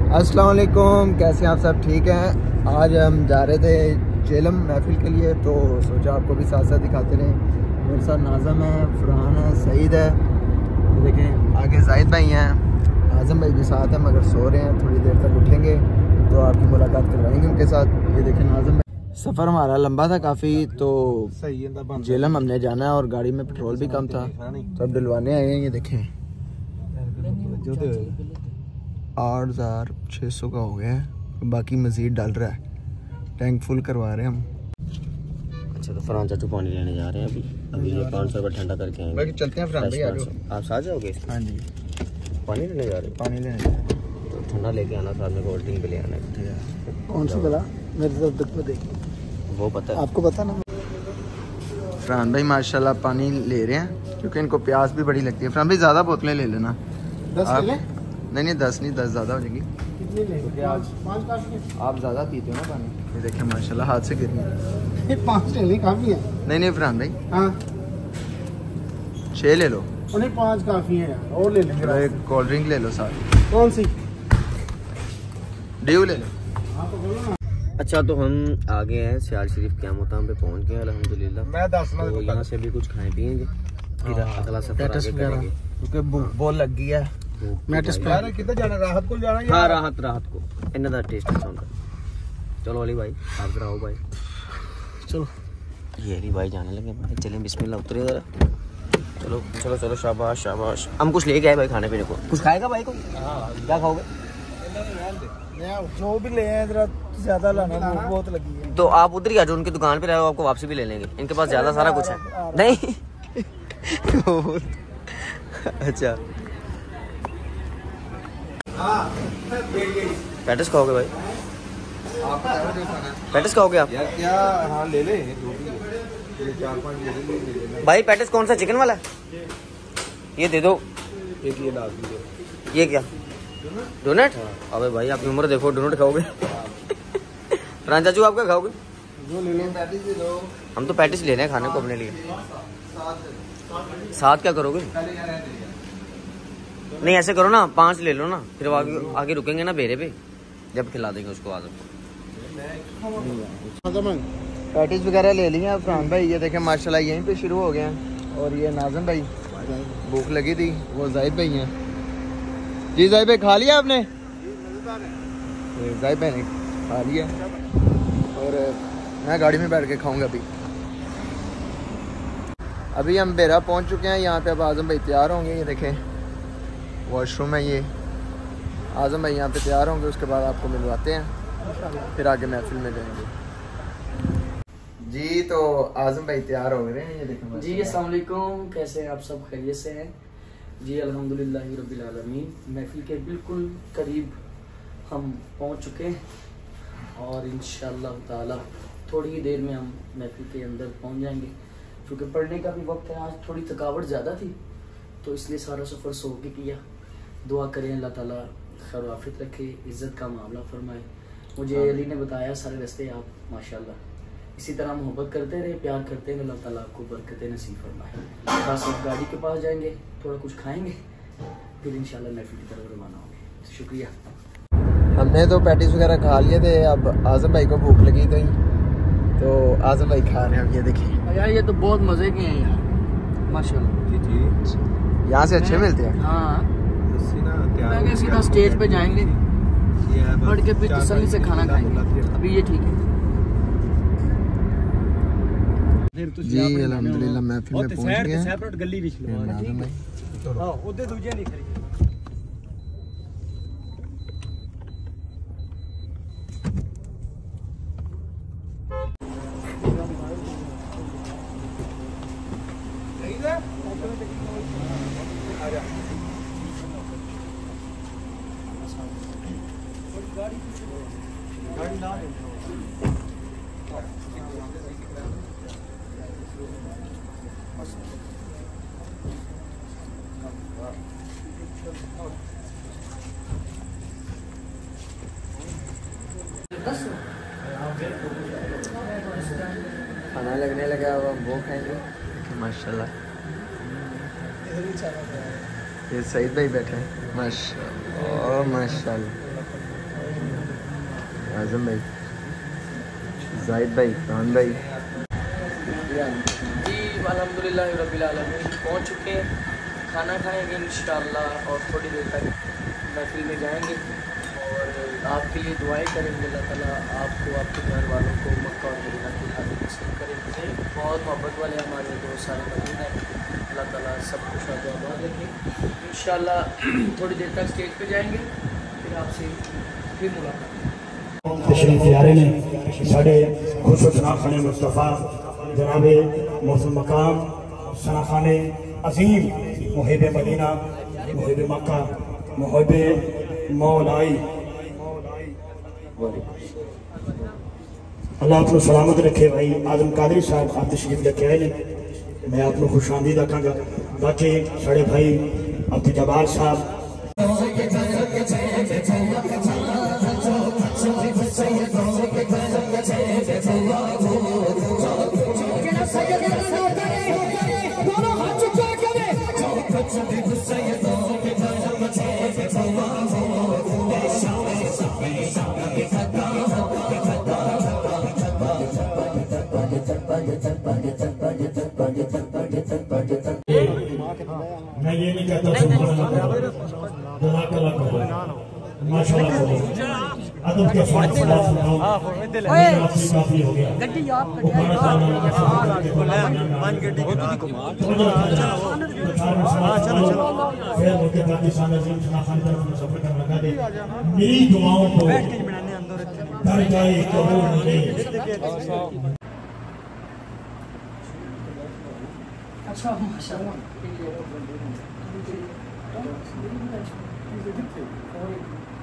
अस्सलाम वालेकुम, कैसे हैं आप सब? ठीक हैं। आज हम जा रहे थे जेलम महफिल के लिए, तो सोचा आपको भी साथ साथ दिखाते रहें। मेरे साथ नाज़म है, फरहान है, सईद है। तो देखें आगे जाहिद भाई हैं, आज़म भाई भी साथ हैं मगर सो रहे हैं। थोड़ी देर तक उठेंगे तो आपकी मुलाकात करवाएंगे उनके साथ। ये देखें नाज़म भाई। सफ़र हमारा लंबा था काफ़ी, तो जेलम हमने जाना है और गाड़ी में पेट्रोल भी कम था, तो अब डलवाने आए हैं। ये देखें 8,600 का हो गया है, बाकी मज़ीद डाल रहा है। टैंक फुल करवा रहे हैं हम। अच्छा, तो फरहान चाचू पानी लेने जा रहे हैं अभी ये 500 रुपये ठंडा करके आएंगे। बाकी चलते हैं फरहान भाई, आप साथ जाओगे? हाँ जी, पानी लेने जा रहे हैं। पानी लेने जा रहे हैं। तो ठंडा लेके आना, साथ में कोल्ड ड्रिंक भी ले आना है। कौन सी बला मेरे तरफ तक दे, वो पता है आपको पता ना। फरहान भाई माशाल्लाह पानी ले रहे हैं क्योंकि इनको प्यास भी बड़ी लगती है। फरहान भाई ज़्यादा बोतलें ले लेना। 10 ले? नहीं 10 नहीं, 10 ज़्यादा हो जाएगी कितनी ले? आज 5 काफी है। आप ज़्यादा पीते हो ना पानी। ये देखें माशाल्लाह हाथ से गिर रही है। 5 ले काफी है। नहीं फरहान भाई, हाँ 6 ले लो। उन्हें 5 काफी है यार, और ले लेंगे। एक कोल्ड ड्रिंक ले लो साथ। कौन सी? ड्यू ले लो। हाँ तो बोलो ना। अच्छा, तो हम आ गए हैं सियाल शरीफ क्या मुकाम पे पहुंच गए अल्हम्दुलिल्लाह। मैं 10 ना तो यहाँ से भी कुछ खाएं पिएंगे, फिर अगला सफर आगे करेंगे क्योंकि भूख बहुत लग गई है। मैट्रेस पे यार कितना जाना, राहत को जाना है। हाँ राहत को इन्ना दा टेस्ट अच्छा होता। चलो अली भाई आप जरा आओ भाई, चलो। ये अली भाई जाने लगे भाई, चलें बिस्मिल्लाह उतरे जरा। चलो चलो चलो, शाबाश शाबाश। हम कुछ लेके आए भाई खाने पीने को। कुछ खाएगा भाई को? क्या खाओगे? जो भी ले आए जरा ज्यादा लाना, भूख बहुत लगी है। तो आप उधर ही आ जाओ, उनकी दुकान पे रहो, आपको वापसी भी ले लेंगे। इनके पास ज्यादा सारा कुछ है नहीं। अच्छा पैटिस खाओगे भाई? पैटिस खाओगे आप? क्या? हाँ ले ले, जो भी है। ये 4-5 ले ले। भाई पैटिस कौन सा, चिकन वाला? ये दे दो। एक ये डाल दीजिए। ये क्या डोनट? अबे भाई आपकी उम्र देखो, डोनट खाओगे? फरहान चाचू आप क्या खाओगे? जो ले लो, पैटीज ले लो। हम तो पैटिस ले रहे हैं खाने को अपने लिए। साथ क्या करोगे? नहीं ऐसे करो ना, 5 ले लो ना, फिर आगे रुकेंगे ना बेरे पे, जब खिला देंगे उसको आदत को। पैटीज वगैरह ले लिए फरहान भाई। ये देखें माशाल्लाह यहीं पे शुरू हो गए हैं। और ये नाज़म भाई, भूख लगी थी, वो जाहिद भाई हैं। जी जाहिद भाई खा लिया आपने? जाहिद भाई ने खा लिया और मैं गाड़ी में बैठ के खाऊंगा अभी हम बेरा पहुंच चुके हैं। यहाँ पे अब आज़म भाई तैयार होंगे। ये देखें वॉशरूम है ये। आज़म भाई यहाँ पे तैयार होंगे, उसके बाद आपको मिलवाते हैं, फिर आगे महफिल में जाएंगे। जी तो आज़म भाई तैयार हो गए हैं। ये देखें जी अस्सलाम वालेकुम, कैसे हैं आप सब? खैरियत से हैं जी? अल्हम्दुलिल्लाह रब्बिल आलमीन। महफिल के बिल्कुल करीब हम पहुंच चुके हैं और इंशाअल्लाह ताला थोड़ी ही देर में हम महफिल के अंदर पहुंच जाएंगे। क्योंकि पढ़ने का भी वक्त है, आज थोड़ी थकावट ज़्यादा थी तो इसलिए सारा सफ़र सो के किया। दुआ करें अल्लाह ताला खैर आफियत रखे, इज़्ज़त का मामला फरमाए। मुझे अली ने बताया सारे रास्ते आप माशाल्लाह इसी तरह मोहब्बत करते रहे, प्यार करते रहे, अल्लाह ताला आपको बरकतें नसीब फरमाए। बस अब गाड़ी के पास जाएंगे, थोड़ा कुछ खाएंगे, फिर इंशाल्लाह महफिल की तरफ रवाना होंगे। शुक्रिया। हमने तो पैटीज वगैरह खा लिए थे, अब आज़म भाई को भूख लगी थी तो आज़म भाई खा रहे हैं। ये देखिए यार ये तो बहुत मज़े के हैं यार माशाल्लाह। यहाँ से अच्छे मिलते हैं। हाँ मैं सीधा स्टेज पे जाएंगे, बढ़ के फिर तसल्ली से खाना खाएंगे। अभी ये ठीक है जी। अल्हम्दुलिल्लाह महफिल में पहुंच गए हैं। सेपरेट गली विच लो। आज़म भाई हां ओदे दूजे नहीं खरी। खाना लगने लगा, अब हम वो खाएंगे माशाल्लाह। ये सईद भाई बैठे हैं माशाल्लाह माशाल्लाह। आजम भाई, जाहिद भाई, खान भाई। जी अल्हम्दुलिल्लाह रब्बिल आलमीन पहुँच चुके हैं, खाना खाएंगे इंशाअल्लाह और थोड़ी देर तक महफिल में जाएंगे और आपके लिए दुआएं करेंगे। अल्लाह ताला आपको, आपके घर वालों को मक्का और मदीना की हालत नसीब करेंगे। बहुत मोहब्बत वाले हमारे दोस्त सारे मौजूद हैं। अल्लाह ताला सब कुछ आबाद रखे इंशाअल्लाह। थोड़ी देर तक स्टेज पे जाएंगे, फिर आपसे फिर मुलाकात। तशरीफ यारे ने साढ़े खुश जना खाने मुस्तफ़ा जनाबे मौसम मकाम सना खाने अजीम मुहिब मदीना मुहिब मक्का मुहिब मौलाई अल्लाह आपको सलामत रखे। भाई आजम कादरी साहब आप तशरीफ लेके आए ने, मैं आपको खुश आमदीद रखांगा। बाकी साढ़े भाई अब्दुल जब्बार साहब मैं ये नहीं कहता माशाल्लाह अदब के साथ काफी हो गया। मेरी दुआओं को कर जाए कबूल मिले। अच्छा माशाल्लाह।